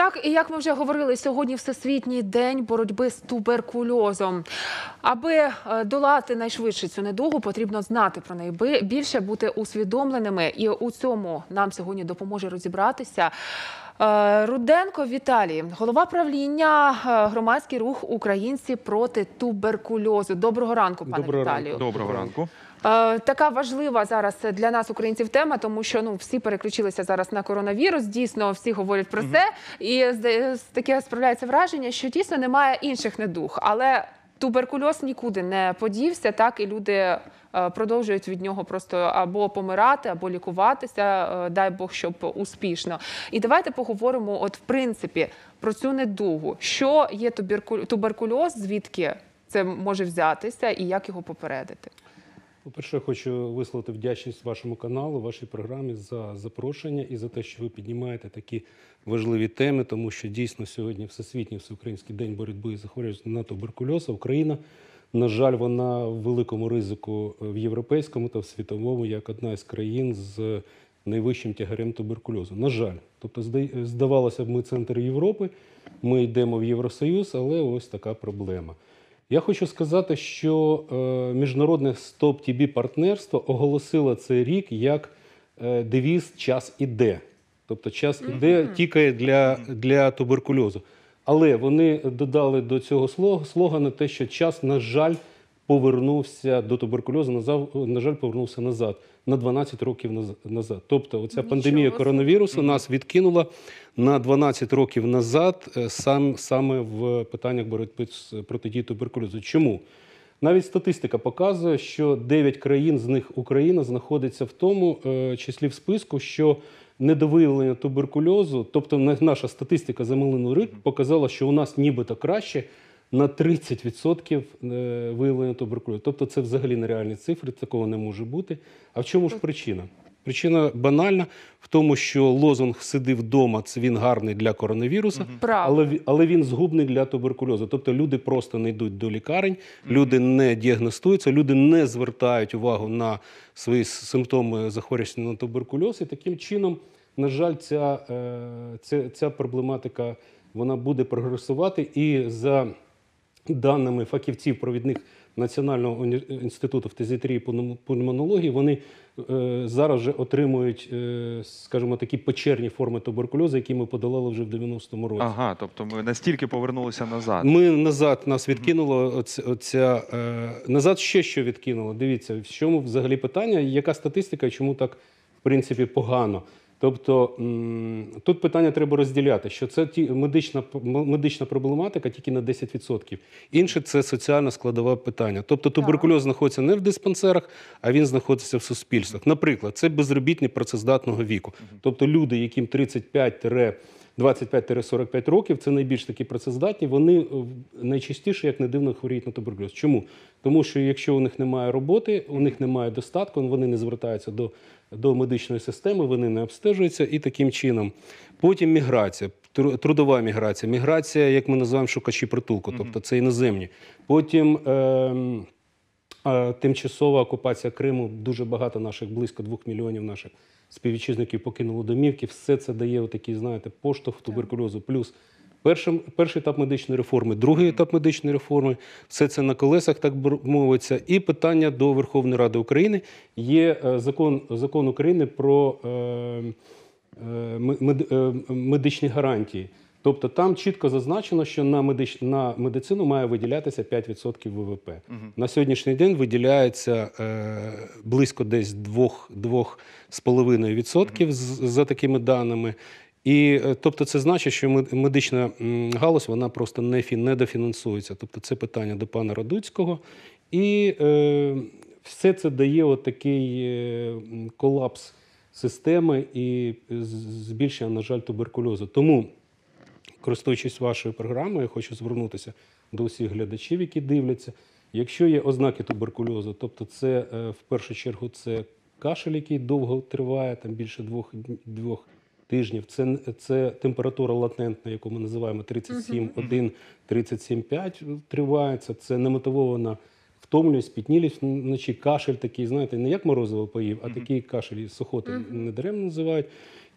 Так, і як ми вже говорили, сьогодні Всесвітній день боротьби з туберкульозом. Аби долати найшвидше цю недугу, потрібно знати про неї більше, бути усвідомленими. І у цьому нам сьогодні допоможе розібратися Руденко Віталій, голова правління «Громадський рух «Українці проти туберкульозу». Доброго ранку, пане Віталію. Доброго ранку. Така важлива зараз для нас, українців, тема, тому що всі переключилися зараз на коронавірус, дійсно всі говорять про це, і таке справляється враження, що дійсно немає інших недуг, але туберкульоз нікуди не подівся, так, і люди продовжують від нього просто або помирати, або лікуватися, дай Бог, щоб успішно. І давайте поговоримо, в принципі, про цю недугу. Що є туберкульоз, звідки це може взятися і як його попередити? По-перше, я хочу висловити вдячність вашому каналу, вашій програмі за запрошення і за те, що ви піднімаєте такі важливі теми, тому що дійсно сьогодні Всесвітній всеукраїнський день боротьби із захворюванням на туберкульоз. Україна, на жаль, вона в великому ризику в європейському та в світовому, як одна із країн з найвищим тягарем туберкульозу. На жаль. Тобто, здавалося б, ми центр Європи, ми йдемо в Євросоюз, але ось така проблема. Я хочу сказати, що міжнародне Stop-TB-партнерство оголосило цей рік як девіз «Час іде». Тобто час іде, тікає для туберкульозу. Але вони додали до цього слогана те, що час, на жаль, повернувся до туберкульозу, на жаль, повернувся назад, на 12 років назад. Тобто оця пандемія коронавірусу нас відкинула на 12 років назад саме в питаннях боротьби з протидії туберкульозу. Чому? Навіть статистика показує, що 9 країн, з них Україна, знаходиться в тому числі в списку, що недовиявлення туберкульозу, тобто наша статистика за минулий рік показала, що у нас нібито краще на 30% виявлення туберкульозу. Тобто це взагалі нереальні цифри, такого не може бути. А в чому ж причина? Причина банальна в тому, що лозунг «Сиди вдома» – це він гарний для коронавірусу, але він згубний для туберкульозу. Тобто люди просто не йдуть до лікарень, люди не діагностуються, люди не звертають увагу на свої симптоми захворювання на туберкульоз. І таким чином, на жаль, ця проблематика вона буде прогресувати. І за даними фахівців провідних Національного інституту фтизіатрії і пульмонології, вони зараз вже отримують, скажімо, такі печерні форми туберкульозу, які ми подолали вже в 90-му році. Ага, тобто ми настільки повернулися назад. Нас відкинуло назад ще що відкинуло. Дивіться, в чому взагалі питання, яка статистика і чому так, в принципі, погано. Тобто тут питання треба розділяти, що це медична проблематика тільки на 10%. Інше – це соціальна складова питання. Тобто туберкульоз знаходиться не в диспансерах, а він знаходиться в суспільствах. Наприклад, це безробітні працездатного віку. Тобто люди, яким 25-45 років, це найбільш такі працездатні, вони найчастіше, як не дивно, хворіють на туберкульоз. Чому? Тому що якщо у них немає роботи, у них немає достатку, вони не звертаються до медичної системи, вони не обстежуються і таким чином. Потім міграція, трудова міграція. Міграція, як ми називаємо, шукачі притулку, тобто це іноземні. Потім тимчасова окупація Криму, дуже багато наших, близько 2 мільйонів наших співвітчизників покинуло домівки. Все це дає отакий, знаєте, поштовх туберкульозу. Плюс перший етап медичної реформи, другий етап медичної реформи, все це на колесах, так мовиться. І питання до Верховної Ради України. Є закон України про медичні гарантії. Тобто там чітко зазначено, що на медицину має виділятися 5% ВВП. На сьогоднішній день виділяється близько десь 2,5% за такими даними. І, тобто, це значить, що медична галузь, вона просто не дофінансується. Тобто, це питання до пана Радуцького. І все це дає отакий колапс системи і збільшення, на жаль, туберкульозу. Тому, користуючись вашою програмою, я хочу звернутися до усіх глядачів, які дивляться. Якщо є ознаки туберкульозу, тобто це, в першу чергу, це кашель, який довго триває, там більше двох тижнів. Це температура латентна, яку ми називаємо 37,1, 37,5 тривається. Це немотивована втомлююсь, спітнілість вночі, кашель такий, знаєте, не як морозиво поїв, а такий кашель, сухоти недаремно називають.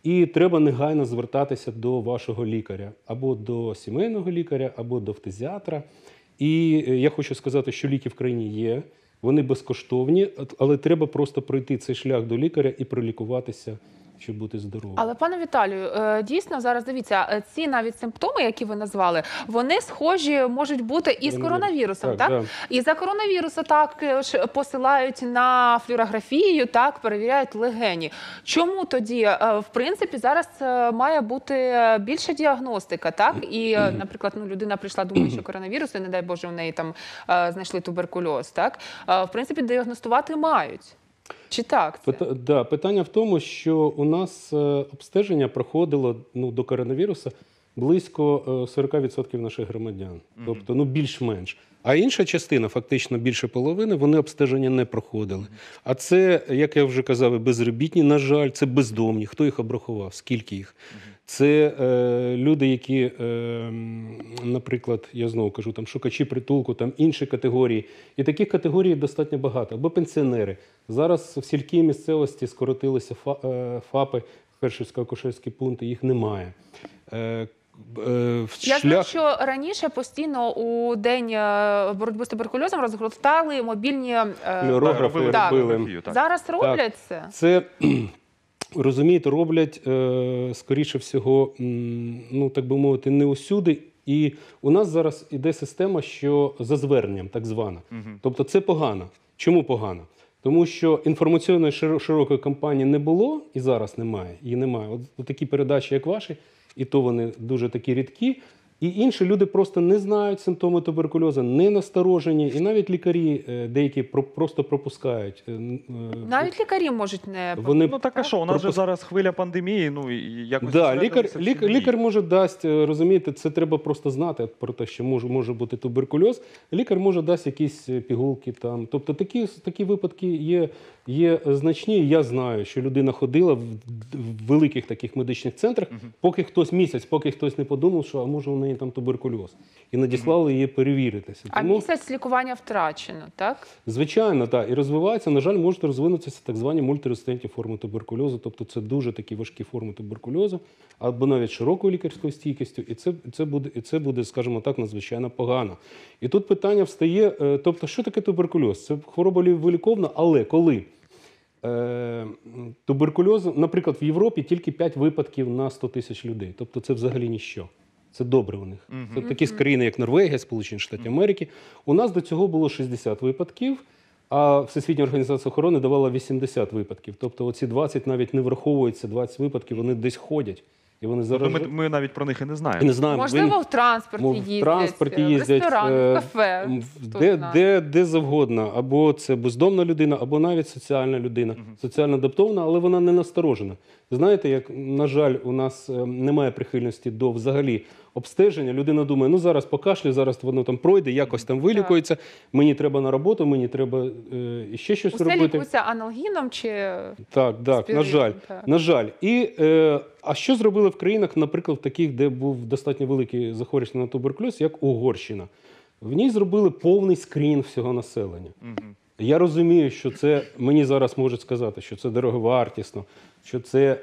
і треба негайно звертатися до вашого лікаря, або до сімейного лікаря, або до фтизіатра. І я хочу сказати, що ліки в країні є, вони безкоштовні, але треба просто пройти цей шлях до лікаря і пролікуватися, щоб бути здоровим. Але, пане Віталію, дійсно, зараз дивіться, ці навіть симптоми, які ви назвали, вони схожі можуть бути і з коронавірусом, так? Да. І за коронавірусу також посилають на флюорографію, так, перевіряють легені. Чому тоді, в принципі, зараз має бути більша діагностика, так? І, наприклад, людина прийшла, думає, що коронавірус, і, не дай Боже, у неї там знайшли туберкульоз, так? В принципі, діагностувати мають. Чи так це? Да, питання в тому, що у нас обстеження проходило до коронавірусу близько 40% наших громадян. Тобто, більш-менш. А інша частина, фактично більше половини, вони обстеження не проходили. А це, як я вже казав, безробітні, на жаль, це бездомні. Хто їх обрахував? Скільки їх? Це люди, які, наприклад, я знову кажу, там шукачі притулку, там інші категорії. І таких категорій достатньо багато. Або пенсіонери. Зараз в сільській місцевості скоротилися ФАПи, фельдшерсько-акушерські пункти, їх немає. Я знаю, що раніше постійно у день боротьби з туберкульозом розгортали мобільні флюорографи робили. Так. Зараз роблять це? Це, розумієте, роблять, скоріше всього, так би мовити, не усюди. І у нас зараз іде система, що за зверненням, так звана. Тобто це погано. Чому погано? Тому що інформаційної широкої кампанії не було і зараз немає. Її немає. От такі передачі, як ваші, і то вони дуже такі рідкі. І інші люди просто не знають симптоми туберкульозу, не насторожені. І навіть лікарі деякі просто пропускають. Навіть лікарі можуть не... Так а що, у нас же зараз хвиля пандемії, і якось... Да, лікар може дасть, розумієте, це треба просто знати про те, що може бути туберкульоз. Лікар може дасть якісь пігулки там. Тобто такі випадки є значні. Я знаю, що людина ходила в великих таких медичних центрах, поки хтось не подумав, що може у неї там туберкульоз. І надіслали її перевіритися. А місяць лікування втрачено, так? Звичайно, так. І розвивається, на жаль, можуть розвинутися так звані мультирезистентні форми туберкульозу. Тобто це дуже такі важкі форми туберкульозу, або навіть широкою лікарською стійкістю. І це буде, скажімо так, надзвичайно погано. І тут питання встає, тобто, що таке туберкульоз? Це хвороба виліковна, але коли туберкульозу, наприклад, в Європі тільки 5 випадків на 100 тисяч людей. Тобто це взагалі ніщо. Це добре у них. Це такі країни, як Норвегія, Сполучені Штати Америки. У нас до цього було 60 випадків, а Всесвітня організація охорони давала 80 випадків. Тобто оці 20 навіть не враховуються, 20 випадків, вони десь ходять. І вони заражають. Ми навіть про них і не знаємо. Можливо, в транспорті їздять, в ресторани, в кафе. Де завгодно. Або це бездомна людина, або навіть соціальна людина. Соціально адаптована, але вона не насторожена. Знаєте, як, на жаль, у нас немає прихильності до взагалі обстеження. Людина думає, зараз покашлю, зараз воно там пройде, якось там вилікується, мені треба на роботу, мені треба ще щось робити. Усе лікується аналгіном чи Так, на жаль. А що зробили в країнах, наприклад, таких, де був достатньо великий захворювання на туберкульоз, як Угорщина? В ній зробили повний скринінг всього населення. Я розумію, що це, мені зараз можуть сказати, що це дороговартісно, що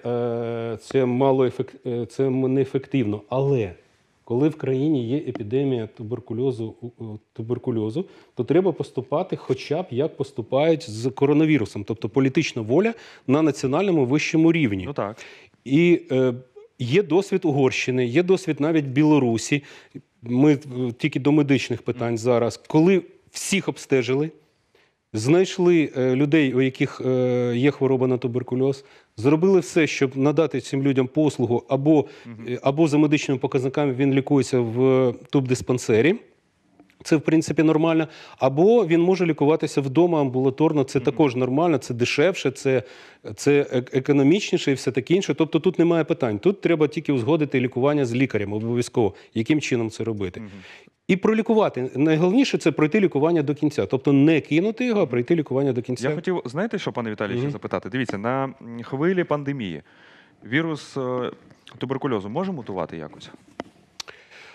це неефективно. Але коли в країні є епідемія туберкульозу, то треба поступати хоча б як поступають з коронавірусом. Тобто політична воля на національному вищому рівні. Так. І є досвід Угорщини, є досвід навіть Білорусі. Ми тільки до медичних питань зараз. Коли всіх обстежили, знайшли людей, у яких є хвороба на туберкульоз, зробили все, щоб надати цим людям послугу, або за медичними показниками він лікується в тубдиспансері. Це, в принципі, нормально. Або він може лікуватися вдома амбулаторно, це також нормально, це дешевше, це економічніше і все таке інше. Тобто тут немає питань. Тут треба тільки узгодити лікування з лікарем обов'язково, яким чином це робити. І пролікувати. Найголовніше – це пройти лікування до кінця. Тобто не кинути його, а пройти лікування до кінця. Я хотів, знаєте, що, пане Віталій, ще запитати? Дивіться, на хвилі пандемії вірус туберкульозу може мутувати якось?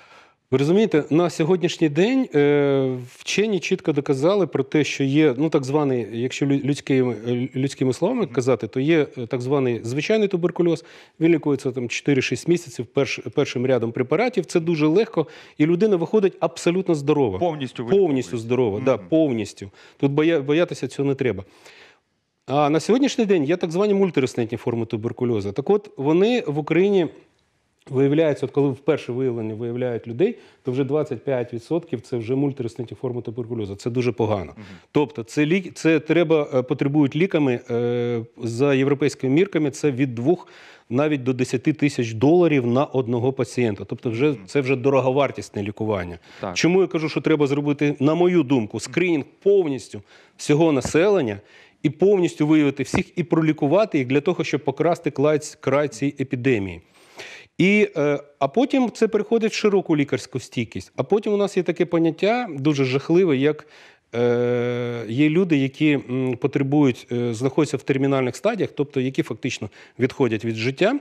Ви розумієте, на сьогоднішній день вчені чітко доказали про те, що є, ну, так званий, якщо людськими словами казати, то є так званий звичайний туберкульоз, він лікується там 4-6 місяців першим рядом препаратів, це дуже легко, і людина виходить абсолютно здорова. Повністю здорова, да, повністю. Тут боятися цього не треба. А на сьогоднішній день є так звані мультирезистентні форми туберкульозу. Так от, вони в Україні виявляється, от коли вперше виявляють людей, то вже 25% це вже мультирезистентні форми туберкульозу. Це дуже погано. Тобто це потребують ліками, за європейськими мірками, це від 2 навіть до 10 тисяч доларів на одного пацієнта. Тобто це вже дороговартісне лікування. Так. Чому я кажу, що треба зробити, на мою думку, скринінг повністю всього населення, і повністю виявити всіх і пролікувати їх для того, щоб покласти край цій епідемії. А потім це переходить в широку лікарську стійкість. А потім у нас є таке поняття дуже жахливе, як є люди, які знаходяться в термінальних стадіях, тобто які фактично відходять від життя,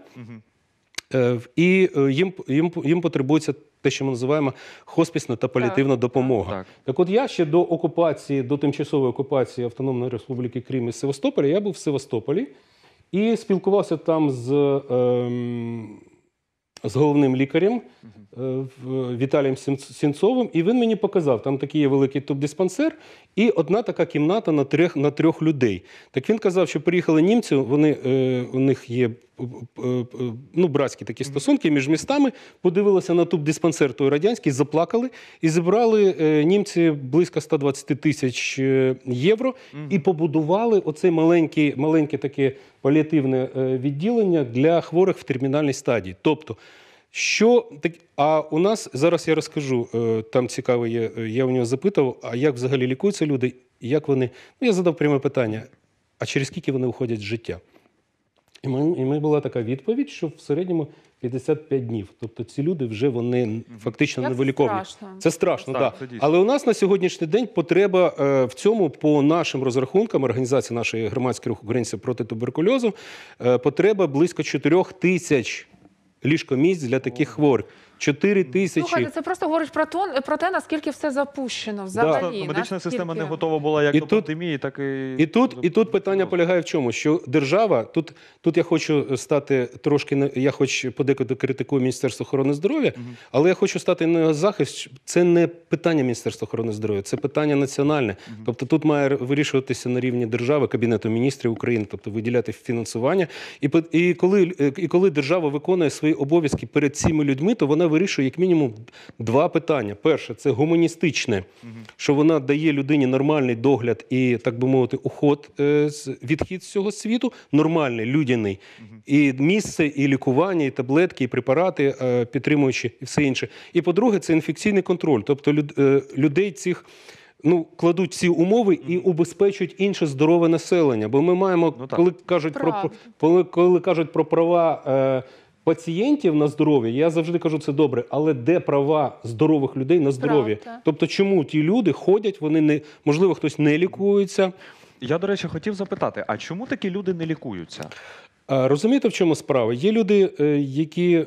і їм потребується те, що ми називаємо хоспісна та паліативна допомога. Так от я ще до тимчасової окупації Автономної Республіки Крим і Севастополя, я був в Севастополі і спілкувався там з головним лікарем Віталієм Сінцовим, і він мені показав, там такий є великий тубдиспансер і одна така кімната на 3 людей. Так він казав, що приїхали німці, у них є братські такі стосунки між містами, подивилися на тубдиспансер той радянський, заплакали і зібрали німці близько 120 тисяч євро і побудували оце маленьке таке паліативне відділення для хворих в термінальній стадії. Тобто, а у нас, зараз я розкажу, там цікаво є, я у нього запитав, а як взагалі лікуються люди, як вони, я задав пряме питання, а через скільки вони уходять з життя? І мене була така відповідь, що в середньому 55 днів. Тобто ці люди вже вони фактично не виліковні. Це страшно, так. Але у нас на сьогоднішній день потреба в цьому, по нашим розрахункам, організації нашої громадської руху українців проти туберкульозу, потреба близько 4 тисяч ліжкомісць для таких хворих. 4 тисячі. Слухайте, це просто говорить про те, наскільки все запущено взагалі. Медична система не готова була як до пандемії, так і тут питання полягає в чому? Що держава, тут я хочу стати трошки, я хоч подекуди критикую Міністерство охорони здоров'я, але я хочу стати на захист. Це не питання Міністерства охорони здоров'я, це питання національне. Тобто тут має вирішуватися на рівні держави, Кабінету міністрів України, тобто виділяти фінансування. І коли держава виконує свої обов'язки перед цими людьми, то вона вирішує як мінімум 2 питання. Перше, це гуманістичне, що вона дає людині нормальний догляд і, так би мовити, відхід з цього світу, нормальний, людяний. І місце, і лікування, і таблетки, і препарати, підтримуючі, і все інше. І, по-друге, це інфекційний контроль. Тобто людей цих кладуть ці умови і убезпечують інше здорове населення. Бо ми маємо, коли кажуть про права пацієнтів на здоров'я, я завжди кажу, це добре, але де права здорових людей на здоров'я? Тобто чому ті люди ходять, можливо, хтось не лікується? Я, до речі, хотів запитати, а чому такі люди не лікуються? Розумієте, в чому справа? Є люди, які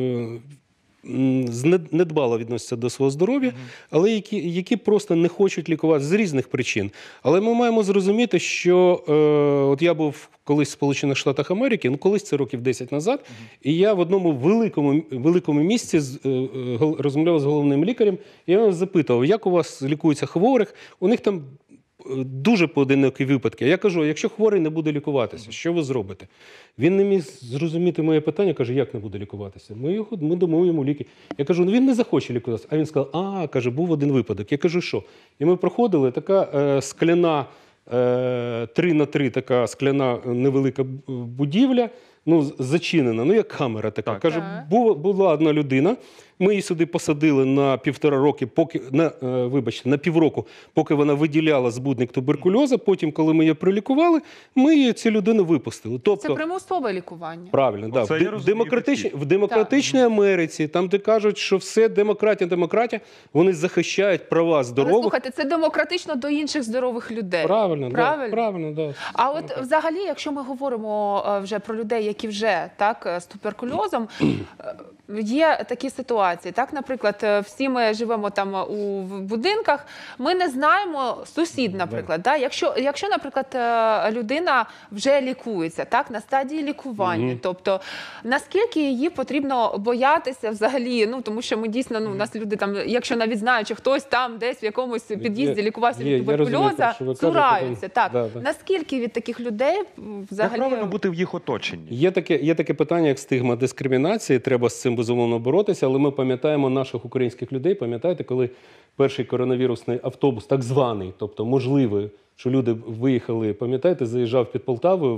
недбало відносяться до свого здоров'я, але які просто не хочуть лікувати з різних причин. Але ми маємо зрозуміти, що от я був колись в Сполучених Штатах Америки, колись це років 10 назад, і я в одному великому місці розмовляв з головним лікарем, і я його запитав, як у вас лікуються хворих? У них там дуже поодинокі випадки. Я кажу, якщо хворий не буде лікуватися, що ви зробите? Він не міг зрозуміти моє питання, каже, як не буде лікуватися? Ми дамо йому ліки. Я кажу, він не захоче лікуватися. А він сказав, каже, був один випадок. Я кажу, що? І ми проходили, така скляна, 3х3 така скляна невелика будівля, зачинена, як камера така. Каже, була одна людина, ми її сюди посадили на 1,5 роки, на півроку, поки вона виділяла збудник туберкульозу. Потім, коли ми її прилікували, ми цю людину випустили. Тобто, це примусове лікування. Правильно, так. В демократичній Америці, там, де кажуть, що все демократія, вони захищають права здорових. Але, слухайте, це демократично до інших здорових людей. Правильно, так. А от взагалі, якщо ми говоримо вже про людей, які вже з туберкульозом, є такі ситуації. Так, наприклад, всі ми живемо там у будинках, ми не знаємо сусід, наприклад. Да? Якщо, наприклад, людина вже лікується, так, на стадії лікування, тобто наскільки її потрібно боятися взагалі, ну, тому що ми дійсно, ну, у нас люди там, якщо навіть знають, що хтось там десь в якомусь під'їзді лікувався від туберкульоза, цураються. Так. Наскільки від таких людей взагалі... Як правильно бути в їх оточенні? Є таке питання, як стигма дискримінації, треба з цим, безумовно, боротися, але ми пам'ятаємо наших українських людей, пам'ятаєте, коли перший коронавірусний автобус, так званий, тобто можливий, що люди виїхали, пам'ятаєте, заїжджав під Полтавою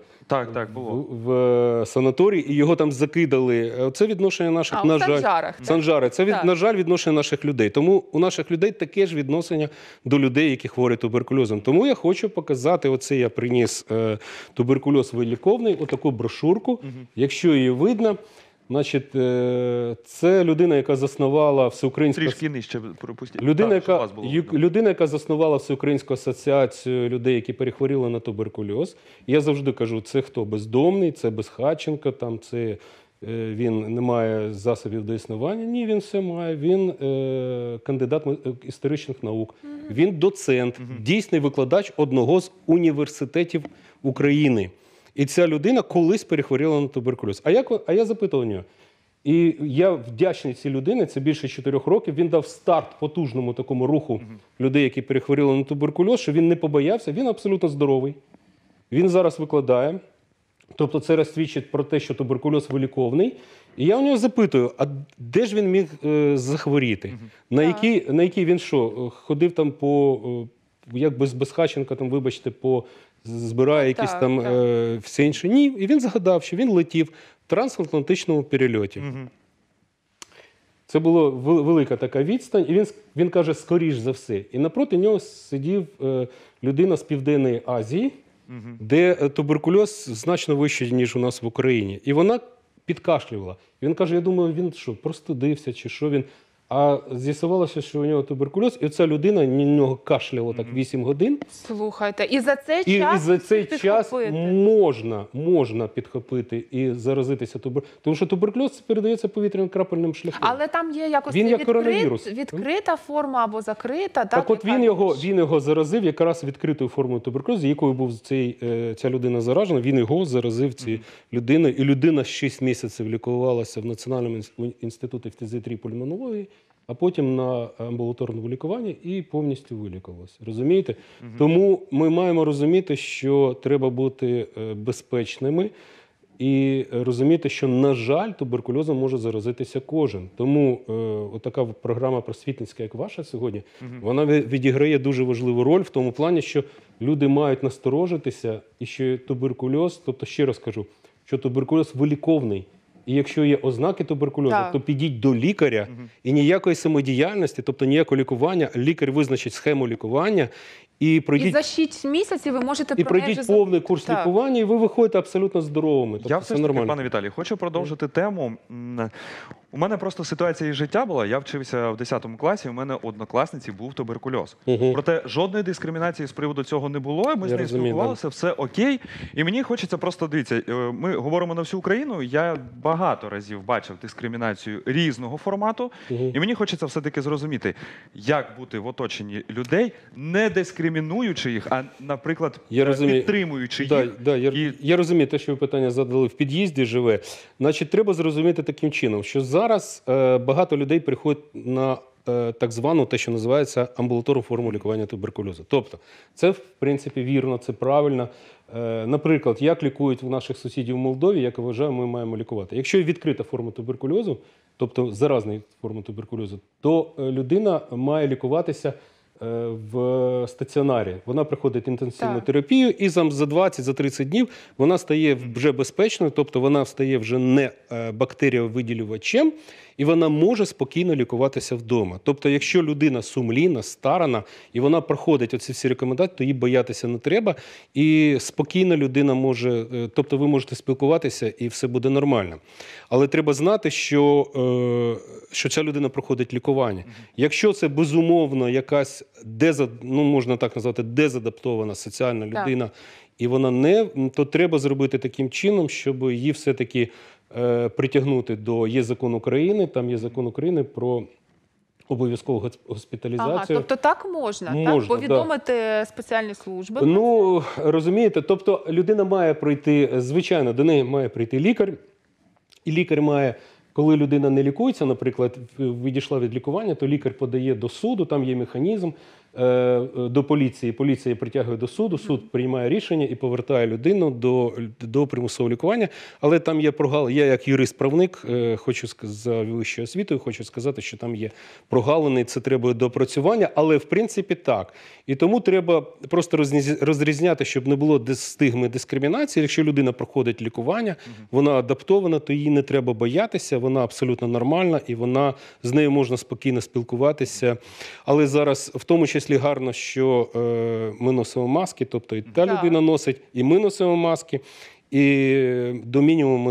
в санаторій, і його там закидали. Це відношення наших, на жаль, Санжари. Це, на жаль, відношення наших людей. Тому у наших людей таке ж відношення до людей, які хворі туберкульозом. Тому я хочу показати, оце я приніс туберкульоз виліковний, отаку брошурку. Якщо її видно, значить, це людина, яка заснувала всеукраїнську... Трішки нижче пропустіть. Людина, яка заснувала Всеукраїнську асоціацію людей, які перехворіли на туберкульоз. Я завжди кажу, це хто? Бездомний, це Безхатченко, там це він не має засобів до існування. Ні, він все має. Він кандидат історичних наук, він доцент, дійсний викладач одного з університетів України. І ця людина колись перехворіла на туберкульоз. А я запитав у нього. І я вдячний цій людині, це більше 4 років, він дав старт потужному такому руху людей, які перехворіли на туберкульоз, що він не побоявся, він абсолютно здоровий. Він зараз викладає. Тобто це розсвідчить про те, що туберкульоз виліковний. І я у нього запитую, а де ж він міг захворіти? На який він що? Ходив там як без Безхатченка, там, вибачте, збирає якісь там все інше. Ні, і він згадав, що він летів в трансатлантичному перельоті. Це була велика така відстань, і він каже, скоріш за все. І напроти нього сидів людина з Південної Азії, де туберкульоз значно вищий, ніж у нас в Україні. І вона підкашлювала. І він каже, я думаю, він що, простудився, чи що він... А з'ясувалося, що у нього туберкульоз, і оця людина на нього кашляла так 8 годин. Слухайте, і за цей час можна підхопити і заразитися туберкульозом. Тому що туберкульоз передається повітряно-крапельним шляхом. Але там є якось відкрита форма або закрита. Так от він його заразив якраз відкритою формою туберкульозу, якою був ця людина заражена, він його заразив цією людиною. І людина 6 місяців лікувалася в Національному інституті фтизіатрії пульмонології, а потім на амбулаторному лікуванні і повністю вилікувалася. Розумієте? Тому ми маємо розуміти, що треба бути безпечними і розуміти, що, на жаль, туберкульозом може заразитися кожен. Тому отака програма просвітницька, як ваша сьогодні, вона відіграє дуже важливу роль в тому плані, що люди мають насторожитися і що туберкульоз, тобто ще раз кажу, що туберкульоз виліковний. І якщо є ознаки туберкульозу, то підіть до лікаря і ніякої самодіяльності, тобто ніякого лікування, лікар визначить схему лікування. І за 6 місяців ви можете пройдіть повний курс лікування, і ви виходите абсолютно здоровими. Тобто я все ж таки, пане Віталій, хочу продовжити тему. У мене просто ситуація із життя була. Я вчився в 10 класі, у мене у однокласниці був туберкульоз. Проте жодної дискримінації з приводу цього не було, ми з нею спілкувалися, все окей. І мені хочеться просто, дивіться, ми говоримо на всю Україну, я багато разів бачив дискримінацію різного формату, і мені хочеться все-таки зрозуміти, як бути в оточенні людей, не дискримінуючи їх, а, наприклад, підтримуючи їх. Я розумію те, що ви питання задали, в під'їзді живе. Значить, треба зрозуміти таким чином, що зараз багато людей приходять на так звану, те, що називається амбулаторну форму лікування туберкульозу. Тобто, це, в принципі, вірно, це правильно. Наприклад, як лікують в наших сусідів в Молдові, як я вважаю, ми маємо лікувати. Якщо є відкрита форма туберкульозу, тобто заразна форма туберкульозу, то людина має лікуватися в стаціонарі. Вона проходить інтенсивну терапію, і за 20-30 днів вона стає вже безпечною, тобто вона стає вже не бактеріовиділювачем, і вона може спокійно лікуватися вдома. Тобто, якщо людина сумлінна, старана, і вона проходить оці всі рекомендації, то їй боятися не треба, і спокійно людина може, тобто ви можете спілкуватися, і все буде нормально. Але треба знати, що ця людина проходить лікування. Якщо це, безумовно, якась можна так назвати, дезадаптована соціальна людина, і вона то треба зробити таким чином, щоб її все-таки притягнути є закон України, там є закон України про обов'язкову госпіталізацію. Ага, тобто так можна, Можна, так? Повідомити спеціальні служби? Ну, розумієте, тобто людина має пройти, звичайно, до неї має прийти лікар, і лікар має, коли людина не лікується, наприклад, відійшла від лікування, то лікар подає до суду, там є механізм, до поліції, поліція притягує до суду, суд приймає рішення і повертає людину до примусового лікування. Але там є прогалини. Я як юрист-правник за вищою освітою хочу сказати, що там є прогалини, це треба допрацювання, але в принципі так. І тому треба просто розрізняти, щоб не було стигми дискримінації. Якщо людина проходить лікування, вона адаптована, то її не треба боятися, вона абсолютно нормальна і з нею можна спокійно спілкуватися. Але зараз в тому числі гарно, що ми носимо маски, тобто і та людина носить, і ми носимо маски, і до мінімуму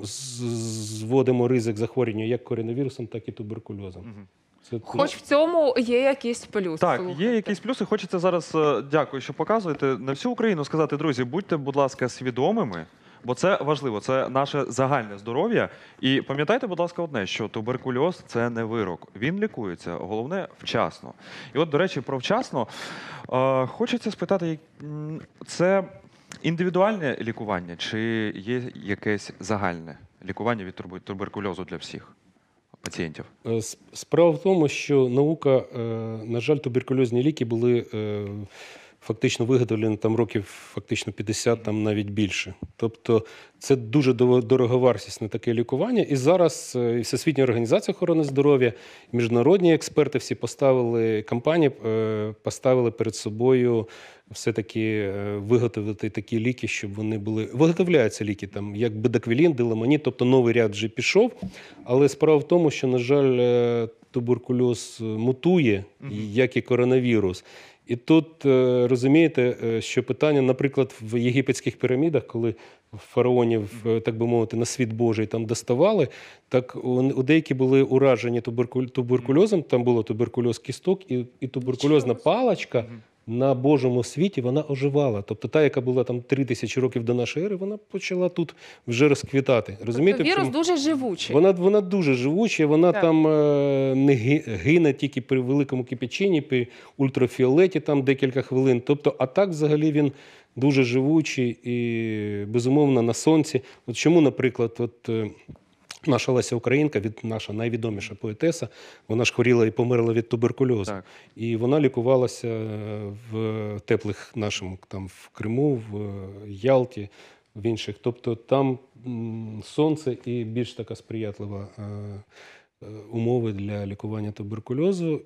зводимо ризик захворювання як коронавірусом, так і туберкульозом. Хоч в цьому є якісь плюси. Так, є якісь плюси. Хочеться зараз, дякую, що показуєте, на всю Україну сказати, друзі, будьте, будь ласка, свідомими, бо це важливо, це наше загальне здоров'я. І пам'ятайте, будь ласка, одне, що туберкульоз – це не вирок. Він лікується, головне – вчасно. І от, до речі, про вчасно хочеться спитати, це індивідуальне лікування чи є якесь загальне лікування від туберкульозу для всіх пацієнтів? Справа в тому, що наука, на жаль, туберкульозні ліки були фактично виготовлені там років фактично 50, там навіть більше. Тобто це дуже дороговартісне таке лікування. І зараз і Всесвітня організація охорони здоров'я, і міжнародні експерти всі компанії поставили перед собою все-таки виготовити такі ліки, щоб вони були... Виготовляються ліки, там, як бедаквілін, диламонід, тобто новий ряд вже пішов. Але справа в тому, що, на жаль, туберкульоз мутує, як і коронавірус. І тут, розумієте, що питання, наприклад, в єгипетських пірамідах, коли фараонів, так би мовити, на світ Божий там доставали, так у деякі були уражені туберкульозом, там було туберкульоз кісток, і туберкульозна паличка на Божому світі, вона оживала. Тобто та, яка була там 3000 років до нашої ери, вона почала тут вже розквітати. Розумієте? Тобто вірус дуже живучий. Вона дуже живуча, вона там не гине тільки при великому кипяченні, при ультрафіолеті там декілька хвилин. Тобто, а так взагалі він дуже живучий і, безумовно, на сонці. От чому, наприклад, наша Леся Українка, наша найвідоміша поетеса, вона ж хворіла і померла від туберкульозу. Так. І вона лікувалася в теплих нашому, там в Криму, в Ялті, в інших. Тобто там сонце і більш така сприятлива умови для лікування туберкульозу.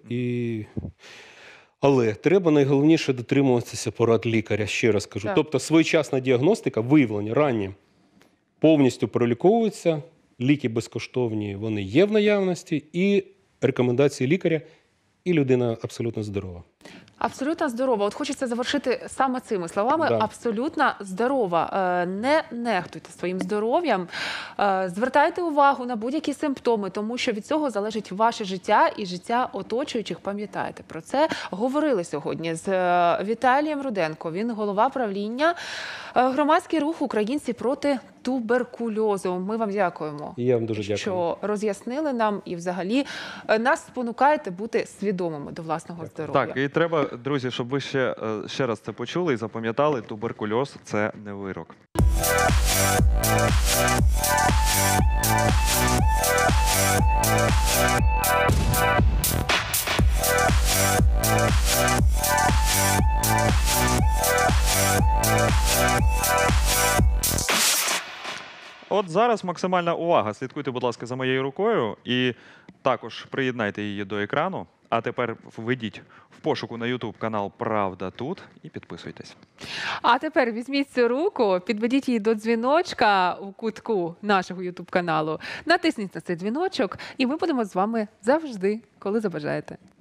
Але треба найголовніше дотримуватися порад лікаря, ще раз кажу. Так. Тобто своєчасна діагностика, виявлення раннє, повністю проліковується, ліки безкоштовні, вони є в наявності, і рекомендації лікаря, і людина абсолютно здорова. Абсолютно здорова. От хочеться завершити саме цими словами. Да. Абсолютно здорова. Не нехтуйте своїм здоров'ям. Звертайте увагу на будь-які симптоми, тому що від цього залежить ваше життя і життя оточуючих. Пам'ятайте про це. Говорили сьогодні з Віталієм Руденко. Він голова правління громадський рух «Українці проти туберкульозу». Ми вам дякуємо. І я вам дуже дякую. Що роз'яснили нам і взагалі нас спонукаєте бути свідомими до власного здоров'я. Так, і треба, друзі, щоб ви ще раз це почули і запам'ятали, туберкульоз – це не вирок. От зараз максимальна увага. Слідкуйте, будь ласка, за моєю рукою і також приєднайте її до екрану. А тепер введіть в пошуку на YouTube канал «Правда тут» і підписуйтесь. А тепер візьміть цю руку, підведіть її до дзвіночка у кутку нашого YouTube каналу, натисніть на цей дзвіночок, і ми будемо з вами завжди, коли забажаєте.